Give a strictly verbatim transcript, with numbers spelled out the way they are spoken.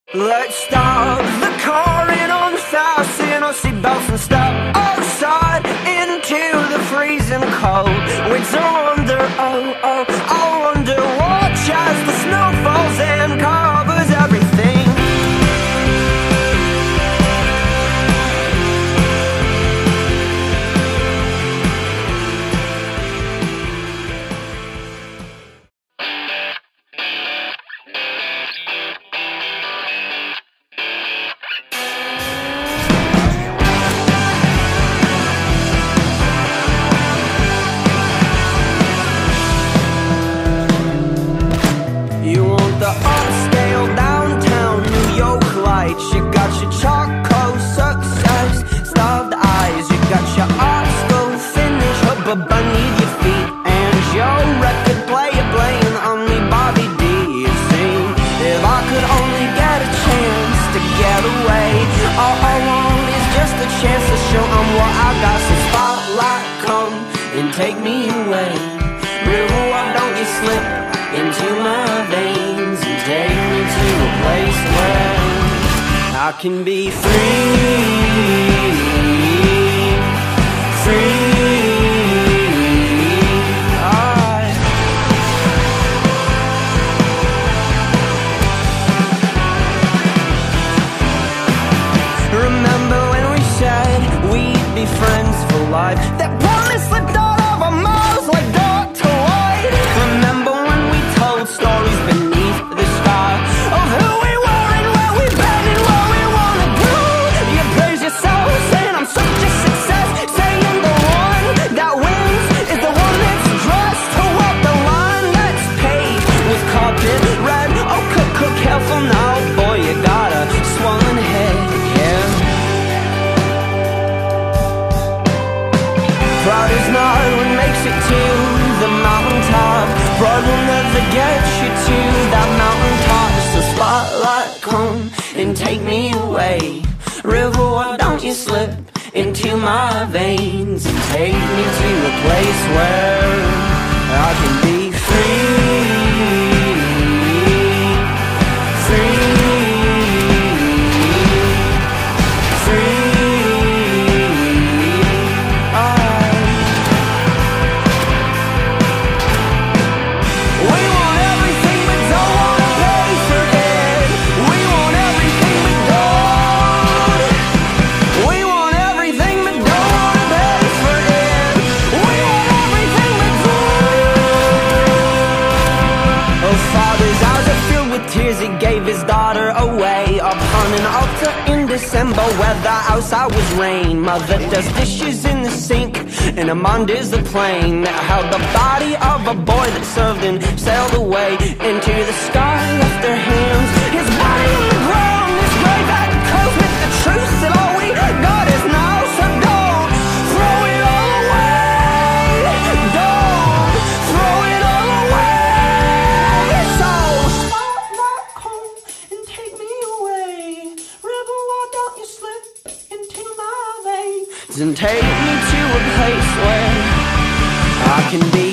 Let's stop the car and unfasten our seatbelts and step outside into the freezing cold. Winter wonder, oh, oh, I wonder, watch as the snow falls and covers everything. Take me away, river, why don't you slip into my veins and take me to a place where I can be free, free. I remember when we said we'd be friends for life. That promise slipped off like dark to white. Remember when we told stories beneath the sky of who we were and where we've been and what we wanna do? You praise yourself, saying I'm such a success, saying the one that wins is the one that's dressed to walk the line that's paved with carpet red. Oh, cook, cook, careful now, boy, you got a swollen head, yeah. Proud is not what makes it to the mountaintop. Pride will never get you to that mountaintop. So spotlight, come and take me away. River, why don't you slip into my veins and take me to a place where I can be free, free. Tears, he gave his daughter away upon an altar in December where the outside was rain. Mother does dishes in the sink and Amand is the plane that held the body of a boy that served and sailed away into the sky. Left their hands, his body on the ground, his grave that goes with the truth that all we got is now. So don't throw it all away, don't throw it all away. So and take me to a place where I can be